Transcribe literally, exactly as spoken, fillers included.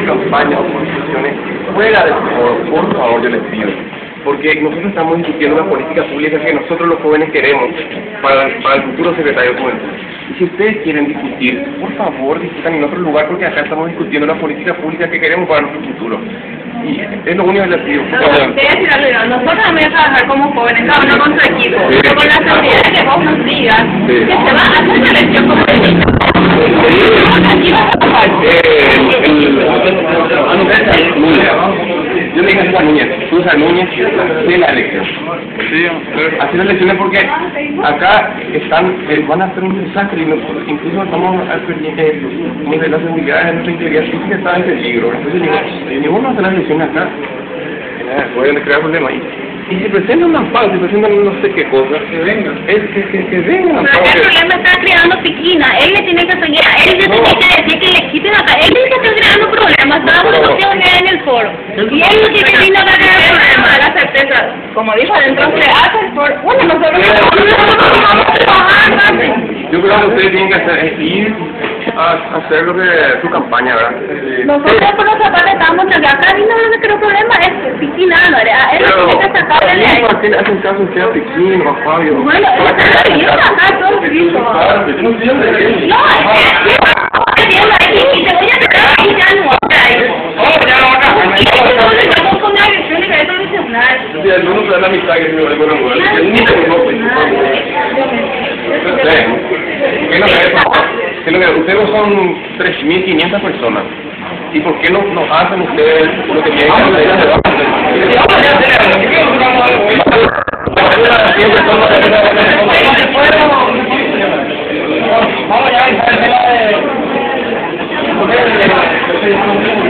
campañas o posiciones fuera del foro, por favor, yo les pido. Porque nosotros estamos discutiendo una política pública que nosotros los jóvenes queremos para, para el futuro secretario de Juventud. Y si ustedes quieren discutir, por favor, discutan en otro lugar, porque acá estamos discutiendo una política pública que queremos para nuestro futuro. Y es lo único que les pido. No, no, nosotros vamos a trabajar como jóvenes, cada uno con su equipo, sí. Pero con la seguridad de que vos nos digas, sí, que se va a hacer una elección como esta. Aquí vas a trabajar. Yo le dije a César Núñez, César Núñez de la elección. Sí, hacer las elecciones porque acá están, eh, van a hacer un desastre y nosotros incluso estamos perdiendo eh, la seguridad de nuestra integridad física está en peligro. Entonces digo, ni uno hace las elecciones acá, eh, pueden crear problemas ahí. Y si presentan un amparo, si presentan no sé qué cosa, que vengan, es que, que, que vengan. Pero el problema está creando piquina, él le tiene que seguir, a él le tiene que decir que le quiten acá, él es el que está creando problemas, está dando negociaciones en el foro. Y él no tiene que ir a crear problemas, la certeza, como dijo adentro, se hace el foro. Bueno, nosotros no vamos a trabajar, yo creo que ustedes tienen que hacer, es ir a hacer lo que su campaña, ¿verdad? Nosotros por nuestra parte estamos que acá vino no creo problema es piquina, ¿no? Él tiene que sacarle de ahí. ¿Por qué le hacen caso usted a Piquín o a Fabio? Bueno, él está bien acá, todo el piso. No, es que entiendo ahí, y te voy a sacar ahí ya no hay. Oh, ya no acá. Estamos con una elección y eso es nacional. Sí, el uno da la mitad que se me recuerda un lugar. El único que no ¿Qué no que ustedes son tres mil quinientas personas? ¿Y por qué no nos hacen ustedes lo que tienen que hacer? Vamos a